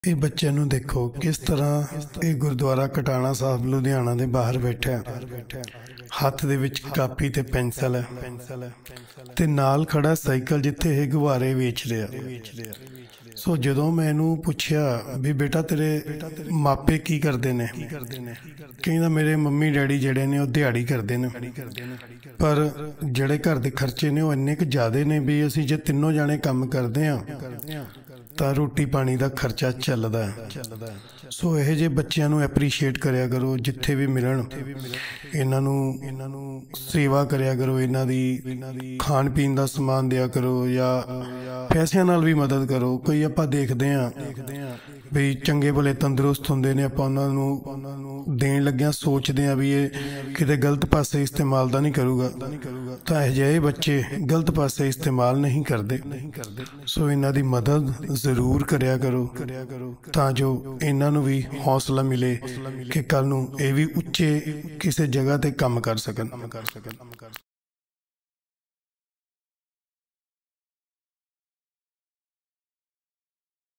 ਇਹ ਬੱਚੇ ਨੂੰ ਦੇਖੋ ਕਿਸ ਤਰ੍ਹਾਂ ਇਹ ਗੁਰਦੁਆਰਾ ਕਟਾਣਾ ਸਾਹਿਬ ਲੁਧਿਆਣਾ ਦੇ ਬਾਹਰ ਬੈਠਾ ਹੈ। ਹੱਥ ਦੇ ਵਿੱਚ ਕਾਪੀ ਤੇ ਪੈਨਸਲ ਹੈ ਤੇ ਨਾਲ ਖੜਾ ਸਾਈਕਲ ਜਿੱਥੇ ਇਹ ਗੁਬਾਰੇ ਵੇਚ ਰਿਹਾ। ਸੋ ਜਦੋਂ ਮੈਂ ਇਹਨੂੰ ਪੁੱਛਿਆ ਵੀ ਬੇਟਾ ਤੇਰੇ ਮਾਪੇ ਕੀ ਕਰਦੇ ਨੇ, ਕਹਿੰਦਾ ਮੇਰੇ ਮੰਮੀ ਡੈਡੀ ਜਿਹੜੇ ਨੇ ਉਹ ਦਿਹਾੜੀ ਕਰਦੇ ਨੇ, ਪਰ ਜਿਹੜੇ ਘਰ ਦੇ ਖਰਚੇ ਨੇ ਉਹ ਇੰਨੇ ਕੁ ਜ਼ਿਆਦੇ ਨੇ ਵੀ ਅਸੀਂ ਜੇ ਤਿੰਨੋਂ ਜਾਣੇ ਕੰਮ ਕਰਦੇ ਹਾਂ ਤਾਂ ਰੋਟੀ ਪਾਣੀ ਦਾ ਖਰਚਾ ਚੱਲਦਾ ਹੈ। ਸੋ ਇਹੋ ਜਿਹੇ ਬੱਚਿਆਂ ਨੂੰ ਐਪਰੀਸ਼ੀਏਟ ਕਰਿਆ ਕਰੋ, ਜਿੱਥੇ ਵੀ ਮਿਲਣ ਇਹਨਾਂ ਨੂੰ ਸੇਵਾ ਕਰਿਆ ਕਰੋ, ਇਹਨਾਂ ਦੀ ਖਾਣ ਪੀਣ ਦਾ ਸਮਾਨ ਦਿਆ ਕਰੋ ਜਾਂ ਪੈਸਿਆਂ ਨਾਲ ਵੀ ਮਦਦ ਕਰੋ। ਕੋਈ ਆਪਾਂ ਦੇਖਦੇ ਹਾਂ ਵੀ ਚੰਗੇ ਭਲੇ ਤੰਦਰੁਸਤ ਹੁੰਦੇ ਨੇ, ਆਪਾਂ ਉਹਨਾਂ ਨੂੰ ਦੇਣ ਲੱਗਿਆਂ ਸੋਚਦੇ ਹਾਂ ਵੀ ਇਹ ਕਿਤੇ ਗਲਤ ਪਾਸੇ ਇਸਤੇਮਾਲ ਤਾਂ ਨਹੀਂ ਕਰੂਗਾ, ਤਾਂ ਇਹੋ ਜਿਹੇ ਬੱਚੇ ਗਲਤ ਪਾਸੇ ਇਸਤੇਮਾਲ ਨਹੀਂ ਕਰਦੇ। ਸੋ ਇਹਨਾਂ ਦੀ ਮਦਦ ਜ਼ਰੂਰ ਕਰਿਆ ਕਰੋ ਤਾਂ ਜੋ ਇਹਨਾਂ ਨੂੰ ਵੀ ਹੌਸਲਾ ਮਿਲੇ ਕਿ ਕੱਲ੍ਹ ਨੂੰ ਇਹ ਵੀ ਉੱਚੇ ਕਿਸੇ ਜਗ੍ਹਾ ਤੇ ਕੰਮ ਕਰ ਸਕਣ।